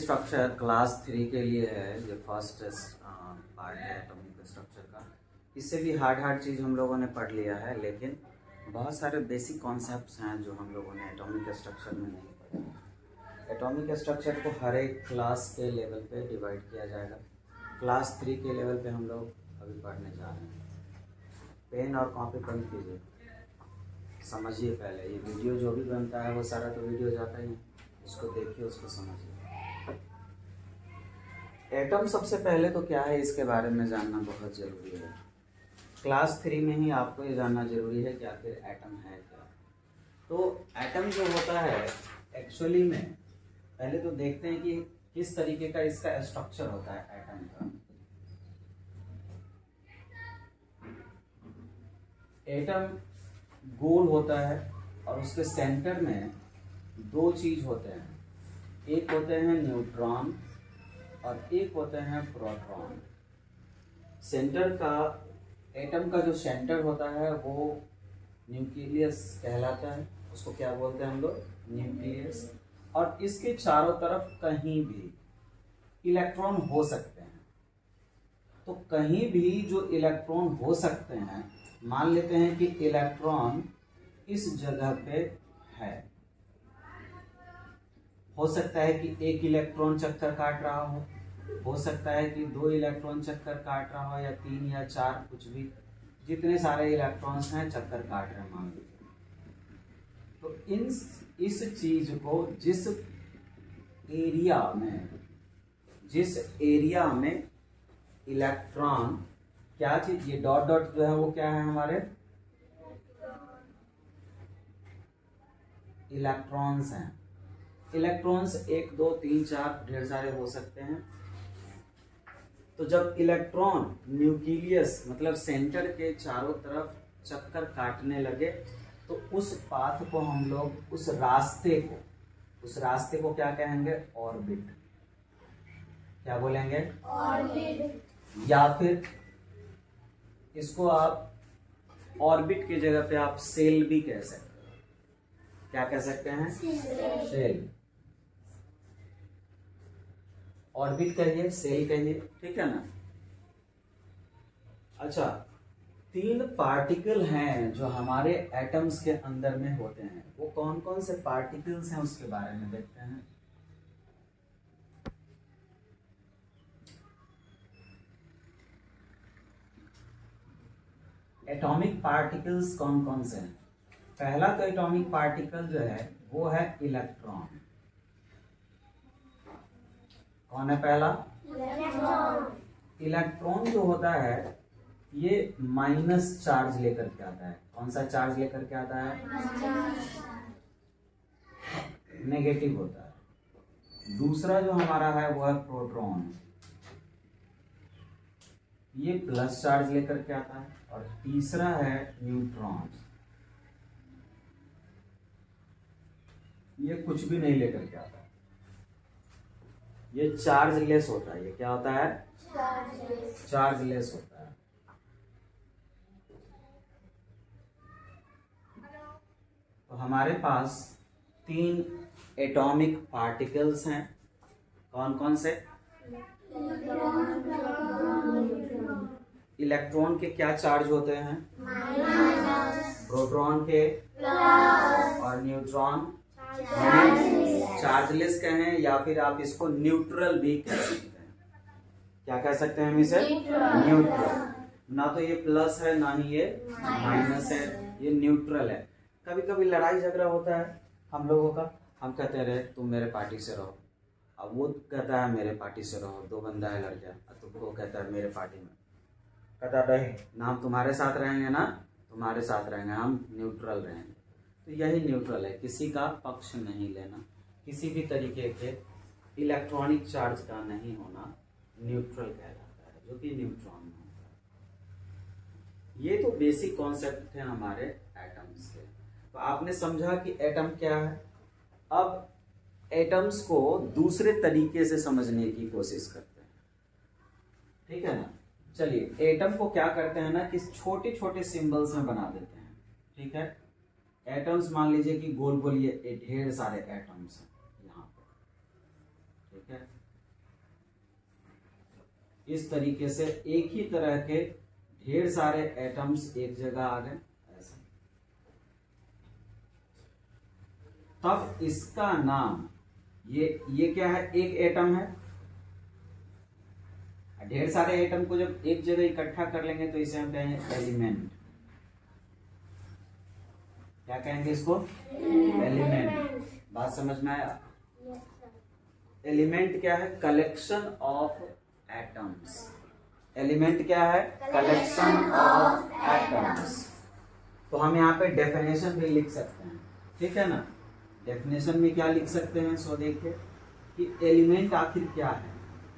Structure class 3 के लिए है, ये फर्स्ट पार्ट है एटॉमिक स्ट्रक्चर का। इससे भी हार्ड चीज़ हम लोगों ने पढ़ लिया है, लेकिन बहुत सारे बेसिक कॉन्सेप्ट्स हैं जो हम लोगों ने एटॉमिक स्ट्रक्चर में नहीं पढ़े। एटॉमिक स्ट्रक्चर को हर एक क्लास के लेवल पे डिवाइड किया जाएगा। क्लास 3 के लेवल पे हम लोग अभी पढ़ने जा रहे हैं। पेन और कॉपी बंद कीजिए, समझिए पहले। ये वीडियो जो भी बनता है वो सारा तो वीडियो जाता ही है, उसको देखिए, उसको समझिए। एटम सबसे पहले तो क्या है, इसके बारे में जानना बहुत ज़रूरी है। क्लास 3 में ही आपको ये जानना जरूरी है कि आखिर एटम है क्या। तो एटम जो होता है एक्चुअली में, पहले तो देखते हैं कि किस तरीके का इसका स्ट्रक्चर होता है एटम का। एटम गोल होता है और उसके सेंटर में दो चीज होते हैं, एक होते हैं न्यूट्रॉन और एक होते हैं प्रोटॉन। सेंटर का, एटम का जो सेंटर होता है वो न्यूक्लियस कहलाता है। उसको क्या बोलते हैं हम लोग, न्यूक्लियस। और इसके चारों तरफ कहीं भी इलेक्ट्रॉन हो सकते हैं। तो कहीं भी जो इलेक्ट्रॉन हो सकते हैं, मान लेते हैं कि इलेक्ट्रॉन इस जगह पे है। हो सकता है कि एक इलेक्ट्रॉन चक्कर काट रहा हो सकता है कि 2 इलेक्ट्रॉन चक्कर काट रहा हो, या 3 या 4, कुछ भी, जितने सारे इलेक्ट्रॉन्स हैं चक्कर काट रहे हैं मान लीजिए। तो इस चीज को जिस एरिया में इलेक्ट्रॉन, क्या चीज, ये डॉट डॉट जो है वो क्या है हमारे इलेक्ट्रॉन्स हैं। इलेक्ट्रॉन्स 1 2 3 4 ढेर सारे हो सकते हैं। तो जब इलेक्ट्रॉन न्यूक्लियस मतलब सेंटर के चारों तरफ चक्कर काटने लगे, तो उस पाथ को हम लोग, उस रास्ते को क्या कहेंगे, ऑर्बिट। क्या बोलेंगे, ऑर्बिट। या फिर इसको आप ऑर्बिट की जगह पे आप सेल भी कह सकते हैं। क्या कह सकते हैं, सेल। ऑर्बिट कहिए, सेल कहिए, ठीक है ना। अच्छा, 3 पार्टिकल हैं जो हमारे एटम्स के अंदर में होते हैं। वो कौन कौन से पार्टिकल्स हैं उसके बारे में देखते हैं। एटॉमिक पार्टिकल्स कौन कौन से हैं। पहला तो एटॉमिक पार्टिकल जो है वो है इलेक्ट्रॉन। कौन है पहला, इलेक्ट्रॉन। इलेक्ट्रॉन जो होता है ये माइनस चार्ज लेकर के आता है। कौन सा चार्ज लेकर के आता है, नेगेटिव होता है। दूसरा जो हमारा है वो है प्रोटॉन, ये प्लस चार्ज लेकर के आता है। और तीसरा है न्यूट्रॉन, ये कुछ भी नहीं लेकर के आता है, ये चार्जलेस होता है। ये क्या होता है, चार्जलेस होता है। तो हमारे पास 3 एटॉमिक पार्टिकल्स हैं। कौन कौन से, इलेक्ट्रॉन के क्या चार्ज होते हैं, प्रोटॉन के, और न्यूट्रॉन चार्जलेस कहें, या फिर आप इसको न्यूट्रल भी कह सकते हैं। क्या कह सकते हैं हम इसे, न्यूट्रल। ना तो ये प्लस है ना ही ये माइनस है, ये न्यूट्रल है। कभी कभी लड़ाई झगड़ा होता है हम लोगों का, हम कहते रहे तुम मेरे पार्टी से रहो, अब वो कहता है मेरे पार्टी से रहो। 2 बंदा है लड़का, तो वो कहता है मेरे पार्टी में, कहता नहीं ना, हम तुम्हारे साथ रहेंगे ना तुम्हारे साथ रहेंगे, हम न्यूट्रल रहेंगे। तो यही न्यूट्रल है, किसी का पक्ष नहीं लेना, किसी भी तरीके के इलेक्ट्रॉनिक चार्ज का नहीं होना न्यूट्रल कहलाता है, जो कि न्यूट्रॉन में होता है। ये तो बेसिक कॉन्सेप्ट थे हमारे एटम्स के। तो आपने समझा कि एटम क्या है। अब एटम्स को दूसरे तरीके से समझने की कोशिश करते हैं, ठीक है ना। चलिए, एटम को क्या करते हैं ना कि छोटे छोटे सिंबल्स में बना देते हैं, ठीक है। एटम्स मान लीजिए कि गोल गोल ये ढेर सारे एटम्स हैं यहाँ पर, ठीक ठीक है, इस तरीके से एक ही तरह के ढेर सारे एटम्स एक जगह आ गए ऐसा। तब इसका नाम ये क्या है, एक एटम है। ढेर सारे एटम को जब एक जगह इकट्ठा कर लेंगे तो इसे हम कहेंगे एलिमेंट। क्या कहेंगे इसको, एलिमेंट। बात समझ में आया? एलिमेंट क्या है, कलेक्शन ऑफ एटम्स। एलिमेंट क्या है, कलेक्शन ऑफ एटम्स। तो हम यहाँ पे डेफिनेशन भी लिख सकते हैं, ठीक है ना। डेफिनेशन में क्या लिख सकते हैं, सो देखिए कि एलिमेंट आखिर क्या है।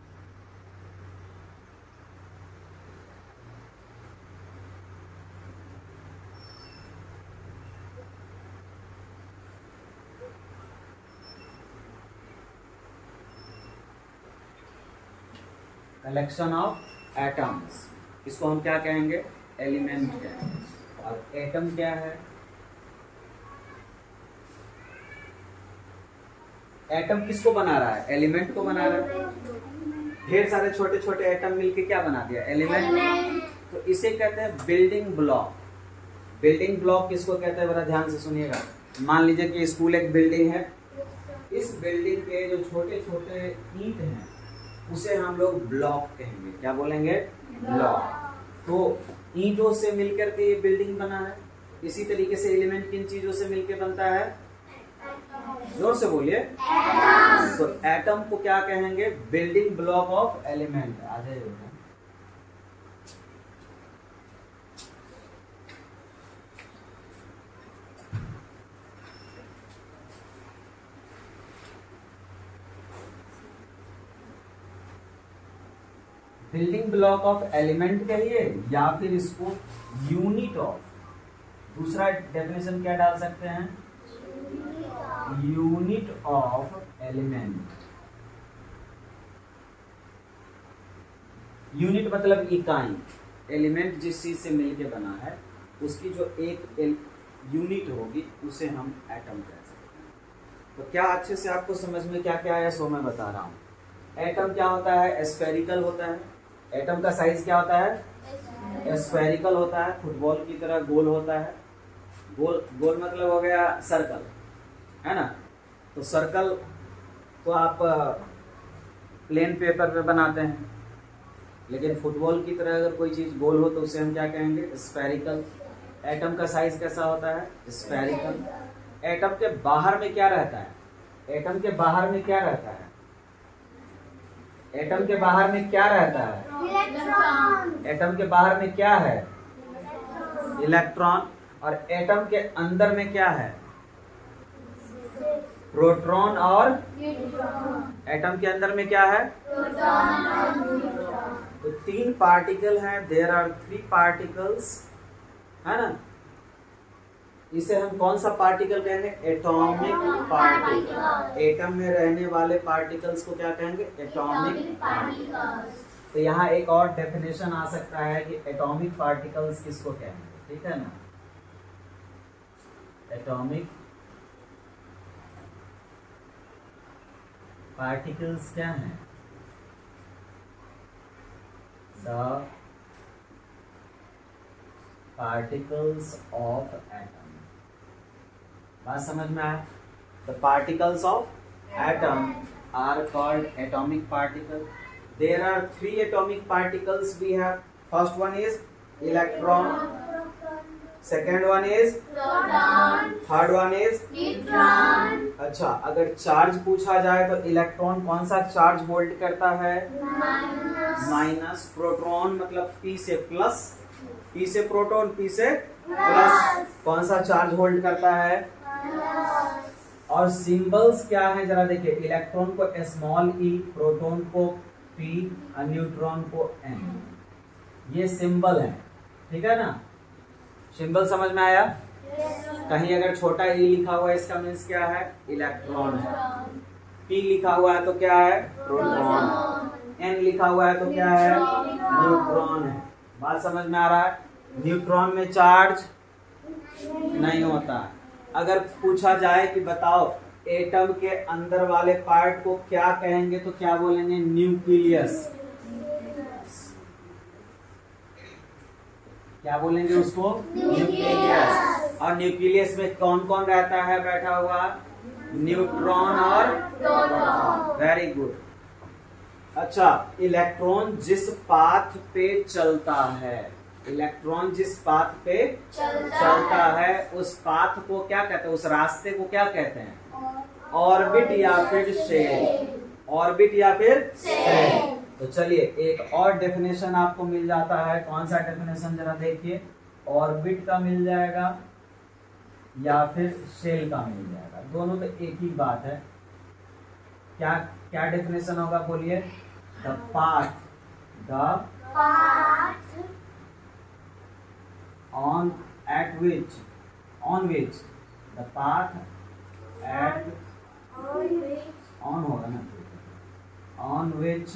कलेक्शन ऑफ एटम्स, इसको हम क्या कहेंगे, एलिमेंट कहेंगे। और एटम क्या है, एटम किसको बना रहा है, एलिमेंट को बना रहा है। ढेर सारे छोटे छोटे एटम मिलके क्या बना दिया, एलिमेंट। तो इसे कहते हैं बिल्डिंग ब्लॉक। बिल्डिंग ब्लॉक किसको कहते हैं, बड़ा ध्यान से सुनिएगा। मान लीजिए कि स्कूल एक बिल्डिंग है, इस बिल्डिंग के जो छोटे छोटे ईंट हैं उसे हम लोग ब्लॉक कहेंगे। क्या बोलेंगे, ब्लॉक। तो ईंटों से मिलकर के ये बिल्डिंग बना है। इसी तरीके से एलिमेंट किन चीजों से मिलकर बनता है, जोर से बोलिए। तो एटम को क्या कहेंगे, बिल्डिंग ब्लॉक ऑफ एलिमेंट। आ जाइए। बिल्डिंग ब्लॉक ऑफ एलिमेंट कहिए या फिर इसको यूनिट ऑफ, दूसरा डेफिनेशन क्या डाल सकते हैं, यूनिट ऑफ एलिमेंट। यूनिट मतलब इकाई। एलिमेंट जिस चीज से मिलके बना है उसकी जो एक यूनिट होगी उसे हम एटम कह सकते हैं। तो क्या अच्छे से आपको समझ में क्या क्या आया, सो मैं बता रहा हूं। एटम क्या होता है, स्फेरिकल होता है। एटम का साइज क्या होता है, स्फेरिकल होता है, फुटबॉल की तरह गोल होता है। गोल गोल मतलब हो गया सर्कल, है ना। तो सर्कल तो आप प्लेन पेपर पे बनाते हैं, लेकिन फुटबॉल की तरह अगर कोई चीज गोल हो तो उसे हम क्या कहेंगे, स्फेरिकल। एटम का साइज कैसा होता है, स्फेरिकल। एटम के बाहर में क्या रहता है, एटम के बाहर में क्या रहता है, एटम के बाहर में क्या रहता है, इलेक्ट्रॉन। एटम के बाहर में क्या है, इलेक्ट्रॉन। और एटम के अंदर में क्या है, प्रोटॉन और न्यूट्रॉन। एटम के अंदर में क्या है, प्रोटॉन और न्यूट्रॉन। तो 3 पार्टिकल हैं, देयर आर 3 पार्टिकल्स, है ना। इसे हम कौन सा पार्टिकल कहेंगे, एटॉमिक पार्टिकल। एटम में रहने वाले पार्टिकल्स को क्या कहेंगे, एटॉमिक पार्टिकल्स। तो यहाँ एक और डेफिनेशन आ सकता है कि एटॉमिक पार्टिकल्स किसको कहेंगे, ठीक है ना। एटॉमिक पार्टिकल्स क्या हैं, द पार्टिकल्स ऑफ एटम। बात समझ में आया। The particles of atom are called atomic particle. There are 3 atomic particles we have. First one is electron, second one is proton, third one is neutron. अच्छा, अगर charge पूछा जाए तो electron कौन सा चार्ज होल्ड करता है, माइनस। प्रोटॉन मतलब P से प्लस, P से प्रोटॉन, P से प्लस, कौन सा चार्ज होल्ड करता है, और सिंबल्स क्या है जरा देखिए। इलेक्ट्रॉन को स्मॉल e, प्रोटॉन को P और न्यूट्रॉन को N। ये सिंबल है, ठीक है ना। सिंबल समझ में आया। कहीं अगर छोटा e लिखा हुआ है इसका मीन्स क्या है, इलेक्ट्रॉन है। P लिखा हुआ है तो क्या है, प्रोटॉन। N लिखा हुआ है तो क्या है, न्यूट्रॉन है। बात समझ में आ रहा है। न्यूट्रॉन में चार्ज नहीं होता। अगर पूछा जाए कि बताओ एटम के अंदर वाले पार्ट को क्या कहेंगे, तो क्या बोलेंगे, न्यूक्लियस। क्या बोलेंगे उसको, न्यूक्लियस। और न्यूक्लियस में कौन कौन रहता है बैठा हुआ, न्यूट्रॉन और प्रोटॉन। Very good. अच्छा, इलेक्ट्रॉन जिस पाथ पे चलता है, इलेक्ट्रॉन जिस पाथ पे चलता है उस पाथ को क्या कहते हैं, उस रास्ते को क्या कहते हैं, ऑर्बिट या फिर शेल। ऑर्बिट या फिर शेल। तो चलिए एक और डेफिनेशन आपको मिल जाता है। कौन सा डेफिनेशन जरा देखिए, ऑर्बिट का मिल जाएगा या फिर शेल का मिल जाएगा, दोनों तो एक ही बात है। क्या क्या डेफिनेशन होगा, बोलिए। The path on which the path at on होगा ना, on which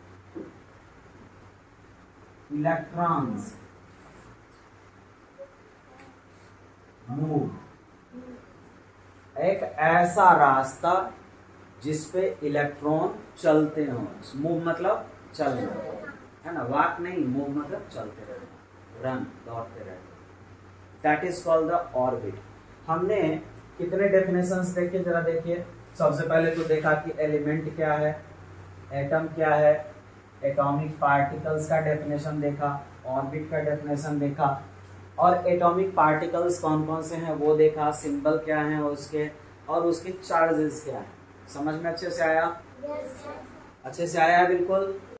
electrons move। एक ऐसा रास्ता जिसपे इलेक्ट्रॉन चलते हो। मूव मतलब चलना है ना, वॉक नहीं, मूव मतलब चलते रहना, रन, दौड़ते रहते। That is called the orbit. हमने कितने डेफिनेशंस देखे, जरा देखिए। सबसे पहले तो देखा कि एलिमेंट क्या है, एटम क्या है, एटॉमिक पार्टिकल्स का डेफिनेशन देखा, ऑर्बिट का डेफिनेशन देखा, और एटॉमिक पार्टिकल्स कौन कौन से हैं वो देखा, सिंबल क्या है उसके, और उसके चार्जेस क्या है। समझ में अच्छे से आया? अच्छे से आया बिल्कुल।